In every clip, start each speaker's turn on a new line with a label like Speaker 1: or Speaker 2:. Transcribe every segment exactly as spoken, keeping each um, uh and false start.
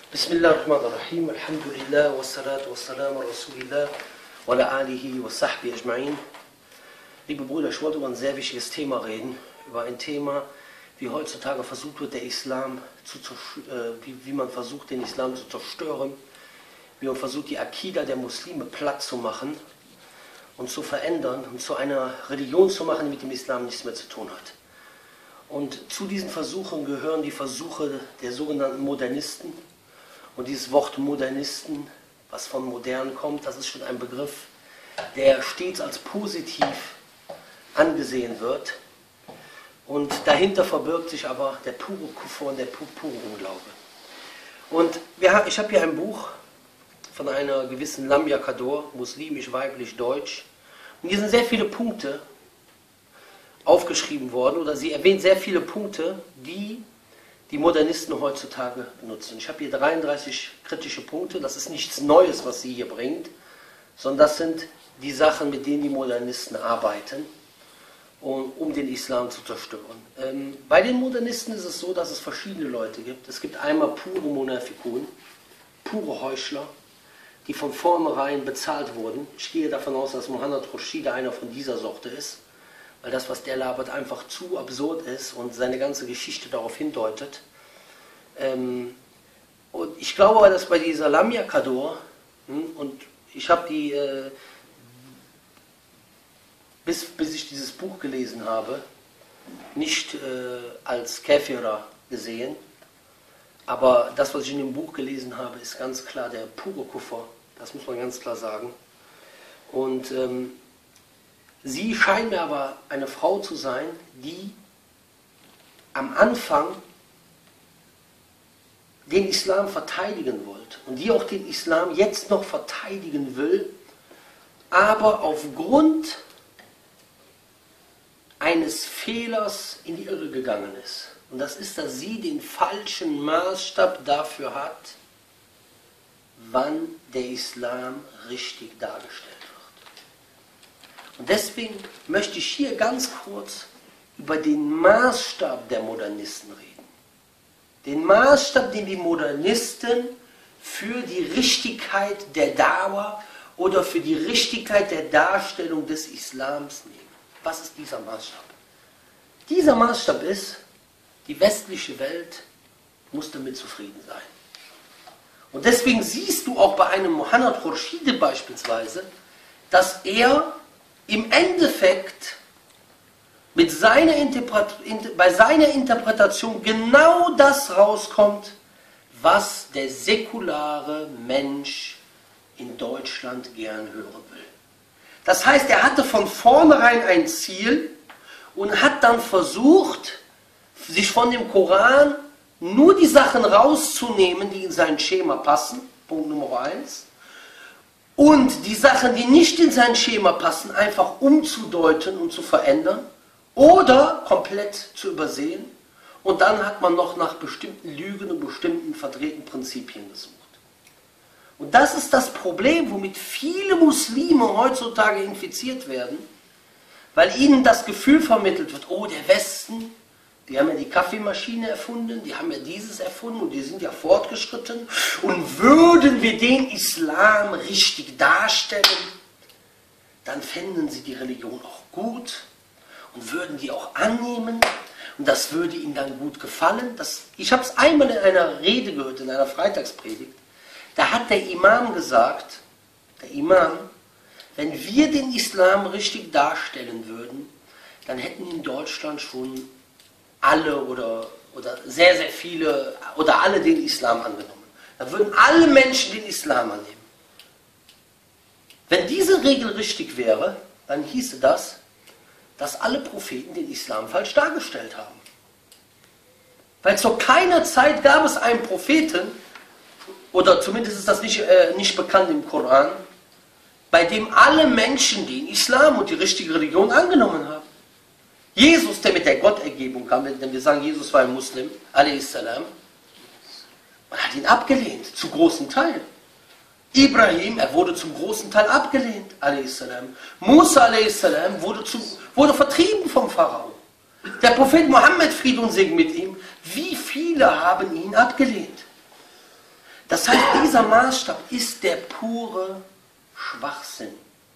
Speaker 1: Bismillahirrahmanirrahim, Alhamdulillah, wassalatu wassalamu ala Rasulillah, wa ala alihi wa sahbihi ajma'in. Liebe Brüder, ich wollte über ein sehr wichtiges Thema reden, über ein Thema, wie heutzutage versucht wird, der Islam zu, äh, wie, wie man versucht, den Islam zu zerstören, wie man versucht, die Akida der Muslime platt zu machen und zu verändern und zu einer Religion zu machen, die mit dem Islam nichts mehr zu tun hat. Und zu diesen Versuchen gehören die Versuche der sogenannten Modernisten. Und dieses Wort Modernisten, was von modern kommt, das ist schon ein Begriff, der stets als positiv angesehen wird. Und dahinter verbirgt sich aber der pure Kufr und der pure Unglaube. Und wir, ich habe hier ein Buch von einer gewissen Lamia Kador, muslimisch, weiblich, deutsch. Und hier sind sehr viele Punkte aufgeschrieben worden, oder sie erwähnt sehr viele Punkte, die die Modernisten heutzutage benutzen. Ich habe hier dreiunddreißig kritische Punkte, das ist nichts Neues, was sie hier bringt, sondern das sind die Sachen, mit denen die Modernisten arbeiten, um, um den Islam zu zerstören. Ähm, bei den Modernisten ist es so, dass es verschiedene Leute gibt. Es gibt einmal pure Munafikun, pure Heuchler, die von vornherein bezahlt wurden. Ich gehe davon aus, dass Mohammed Rashid einer von dieser Sorte ist, weil das, was der labert, einfach zu absurd ist und seine ganze Geschichte darauf hindeutet. Ähm, und ich glaube, dass bei dieser Lamia Kador, hm, und ich habe die, äh, bis, bis ich dieses Buch gelesen habe, nicht äh, als Käfira gesehen, aber das, was ich in dem Buch gelesen habe, ist ganz klar der pure Kufr, das muss man ganz klar sagen. Und ähm, sie scheint mir aber eine Frau zu sein, die am Anfang den Islam verteidigen wollte und die auch den Islam jetzt noch verteidigen will, aber aufgrund eines Fehlers in die Irre gegangen ist. Und das ist, dass sie den falschen Maßstab dafür hat, wann der Islam richtig dargestellt wird. Und deswegen möchte ich hier ganz kurz über den Maßstab der Modernisten reden. Den Maßstab, den die Modernisten für die Richtigkeit der Dawa oder für die Richtigkeit der Darstellung des Islams nehmen. Was ist dieser Maßstab? Dieser Maßstab ist, die westliche Welt muss damit zufrieden sein. Und deswegen siehst du auch bei einem Mohammed Rashid beispielsweise, dass er im Endeffekt mit seiner bei seiner Interpretation genau das rauskommt, was der säkulare Mensch in Deutschland gern hören will. Das heißt, er hatte von vornherein ein Ziel und hat dann versucht, sich von dem Koran nur die Sachen rauszunehmen, die in sein Schema passen, Punkt Nummer eins, und die Sachen, die nicht in sein Schema passen, einfach umzudeuten und zu verändern oder komplett zu übersehen. Und dann hat man noch nach bestimmten Lügen und bestimmten verdrehten Prinzipien gesucht. Und das ist das Problem, womit viele Muslime heutzutage infiziert werden, weil ihnen das Gefühl vermittelt wird, oh, der Westen, die haben ja die Kaffeemaschine erfunden, die haben ja dieses erfunden und die sind ja fortgeschritten. Und würden wir den Islam richtig darstellen, dann fänden sie die Religion auch gut und würden die auch annehmen und das würde ihnen dann gut gefallen. Das, ich habe es einmal in einer Rede gehört, in einer Freitagspredigt, da hat der Imam gesagt, der Imam, wenn wir den Islam richtig darstellen würden, dann hätten in Deutschland schon alle oder, oder sehr, sehr viele oder alle den Islam angenommen. Da würden alle Menschen den Islam annehmen. Wenn diese Regel richtig wäre, dann hieße das, dass alle Propheten den Islam falsch dargestellt haben. Weil zu keiner Zeit gab es einen Propheten, oder zumindest ist das nicht, äh, nicht bekannt im Koran, bei dem alle Menschen den Islam und die richtige Religion angenommen haben. Jesus, der mit der Gottergebung kam, denn wir sagen, Jesus war ein Muslim, a.s. man hat ihn abgelehnt, zu großen Teilen. Ibrahim, er wurde zum großen Teil abgelehnt, a.s. Musa, a.s. wurde, zu, wurde vertrieben vom Pharao. Der Prophet Mohammed, Friede und Segen mit ihm, wie viele haben ihn abgelehnt? Das heißt, dieser Maßstab ist der pure Schwachsinn.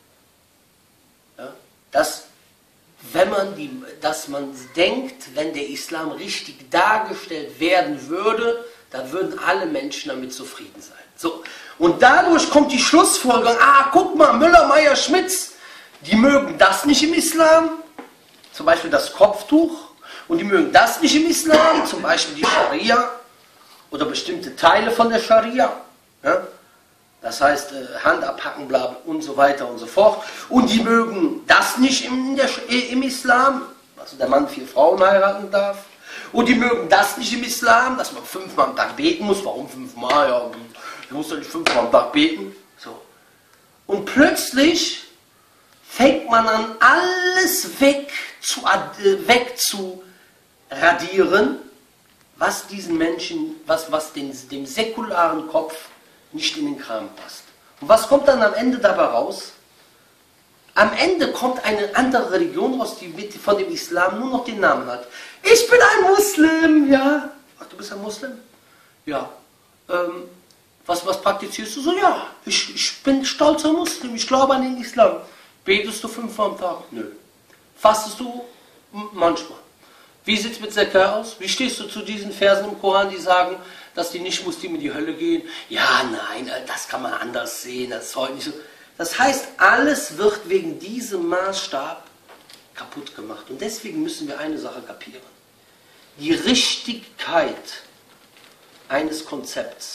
Speaker 1: Ja? Dass, wenn man die, dass man denkt, wenn der Islam richtig dargestellt werden würde, dann würden alle Menschen damit zufrieden sein. So. Und dadurch kommt die Schlussfolgerung, ah, guck mal, Müller, Meyer, Schmitz, die mögen das nicht im Islam, zum Beispiel das Kopftuch, und die mögen das nicht im Islam, zum Beispiel die Scharia oder bestimmte Teile von der Scharia. Ja? Das heißt, äh, Hand abhacken, bla und so weiter und so fort. Und die mögen das nicht im, der, im Islam, also der Mann vier Frauen heiraten darf. Und die mögen das nicht im Islam, dass man fünfmal am Tag beten muss. Warum fünfmal? Ja, du musst doch nicht fünfmal am Tag beten. So. Und plötzlich fängt man an, alles weg zu, äh, weg zu radieren, was diesen Menschen, was, was den, dem säkularen Kopf nicht in den Kram passt. Und was kommt dann am Ende dabei raus? Am Ende kommt eine andere Religion raus, die von dem Islam nur noch den Namen hat. Ich bin ein Muslim, ja. Ach, du bist ein Muslim? Ja. Ähm, was, was praktizierst du so? Ja, ich, ich bin stolzer Muslim, ich glaube an den Islam. Betest du fünfmal am Tag? Nö. Fastest du? Manchmal. Wie sieht es mit Zakat aus? Wie stehst du zu diesen Versen im Koran, die sagen, dass die Nicht-Muslime in die Hölle gehen? Ja, nein, das kann man anders sehen, das ist heute nicht so. Das heißt, alles wird wegen diesem Maßstab kaputt gemacht. Und deswegen müssen wir eine Sache kapieren. Die Richtigkeit eines Konzepts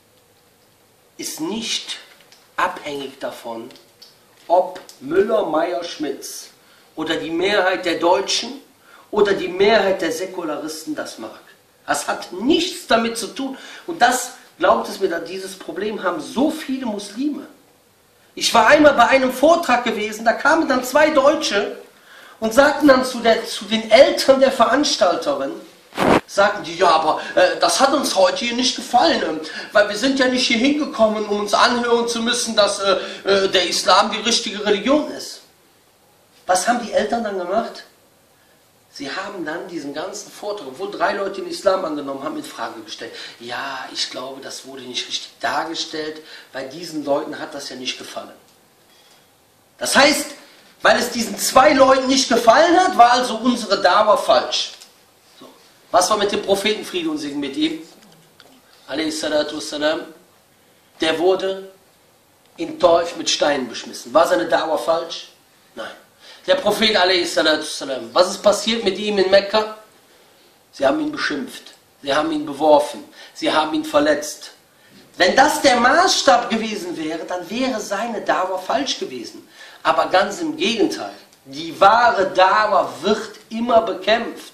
Speaker 1: ist nicht abhängig davon, ob Müller, Meyer, Schmitz oder die Mehrheit der Deutschen oder die Mehrheit der Säkularisten das mag. Das hat nichts damit zu tun. Und das, glaubt es mir, dieses Problem haben so viele Muslime. Ich war einmal bei einem Vortrag gewesen, da kamen dann zwei Deutsche und sagten dann zu, der, zu den Eltern der Veranstalterin, sagten die, ja, aber äh, das hat uns heute hier nicht gefallen, äh, weil wir sind ja nicht hier hingekommen, um uns anhören zu müssen, dass äh, äh, der Islam die richtige Religion ist. Was haben die Eltern dann gemacht? Sie haben dann diesen ganzen Vortrag, obwohl drei Leute den Islam angenommen haben, in Frage gestellt. Ja, ich glaube, das wurde nicht richtig dargestellt, weil diesen Leuten hat das ja nicht gefallen. Das heißt, weil es diesen zwei Leuten nicht gefallen hat, war also unsere Dawa falsch. So. Was war mit dem Propheten, Friede und Segen mit ihm? Wassalam, der wurde in Taif mit Steinen beschmissen. War seine Dawa falsch? Nein. Der Prophet, wassalam, was ist passiert mit ihm in Mekka? Sie haben ihn beschimpft, sie haben ihn beworfen, sie haben ihn verletzt. Wenn das der Maßstab gewesen wäre, dann wäre seine Dawa falsch gewesen. Aber ganz im Gegenteil, die wahre Dawa wird immer bekämpft.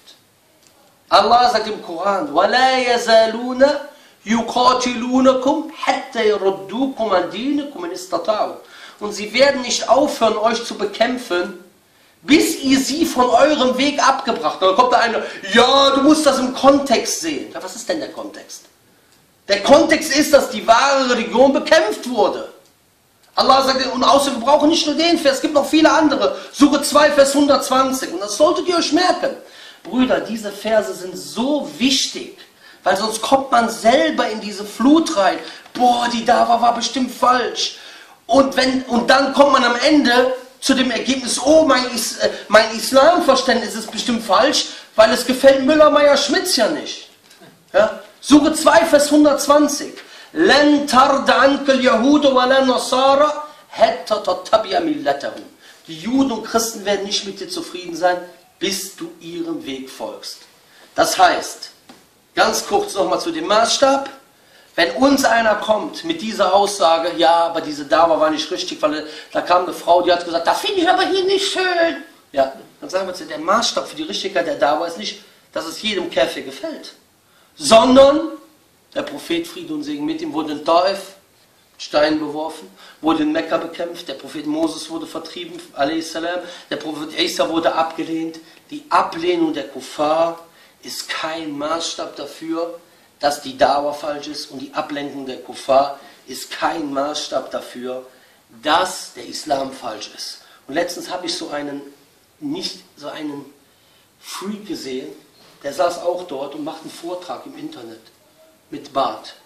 Speaker 1: Allah sagt im Koran, وَلَا يَزَالُونَ يُقَاتِلُونَكُمْ حَتَّى يَرُدُّوكُمْ عَنْ دِينِكُمْ إِنِ اسْتَطَاعُوا. Und sie werden nicht aufhören, euch zu bekämpfen, bis ihr sie von eurem Weg abgebracht habt. Dann kommt da einer, ja, du musst das im Kontext sehen. Ja, was ist denn der Kontext? Der Kontext ist, dass die wahre Religion bekämpft wurde. Allah sagt, und außer wir brauchen nicht nur den Vers, es gibt noch viele andere. Sure zwei, Vers hundertzwanzig. Und das solltet ihr euch merken. Brüder, diese Verse sind so wichtig, weil sonst kommt man selber in diese Flut rein. Boah, die Dawa war bestimmt falsch. Und, wenn, und dann kommt man am Ende zu dem Ergebnis, oh, mein, Is, äh, mein Islamverständnis ist bestimmt falsch, weil es gefällt Müller, Meyer, Schmitz ja nicht. Ja? Sure zwei, Vers hundertzwanzig. لَن تَرْدَ عَنْكَ الْيَهُودُ وَلَا نَصَارَ حَتَّى تَتَّبِعَ مِلَّتَهُمْ. Die Juden und Christen werden nicht mit dir zufrieden sein, bis du ihrem Weg folgst. Das heißt, ganz kurz nochmal zu dem Maßstab, wenn uns einer kommt mit dieser Aussage, ja, aber diese Dawa war nicht richtig, weil da kam eine Frau, die hat gesagt, das finde ich aber hier nicht schön. Ja, dann sagen wir, der Maßstab für die Richtigkeit der Dawa ist nicht, dass es jedem Käfer gefällt, sondern der Prophet, Friede und Segen mit ihm, wurde in Taif mit Steinen beworfen, wurde in Mekka bekämpft, der Prophet Moses wurde vertrieben, salam, der Prophet Isa wurde abgelehnt. Die Ablehnung der Kuffar ist kein Maßstab dafür, dass die Dawa falsch ist, und die Ablenkung der Kuffar ist kein Maßstab dafür, dass der Islam falsch ist. Und letztens habe ich so einen, nicht so einen Freak gesehen, der saß auch dort und macht einen Vortrag im Internet mit Bart.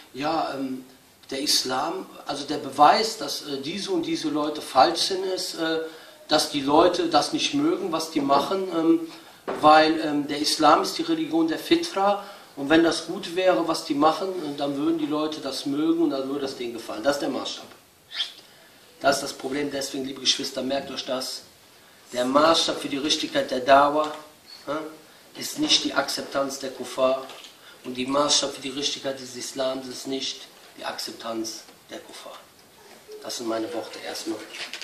Speaker 1: ja, ähm, der Islam, also der Beweis, dass äh, diese und diese Leute falsch sind, ist, äh, dass die Leute das nicht mögen, was die machen, ähm, weil ähm, der Islam ist die Religion der Fitra, und wenn das gut wäre, was die machen, dann würden die Leute das mögen und dann würde das denen gefallen. Das ist der Maßstab. Das ist das Problem, deswegen, liebe Geschwister, merkt euch das. Der Maßstab für die Richtigkeit der Dawa äh, ist nicht die Akzeptanz der Kuffar, und die Maßstab für die Richtigkeit des Islams ist nicht die Akzeptanz der Kuffar. Das sind meine Worte erstmal.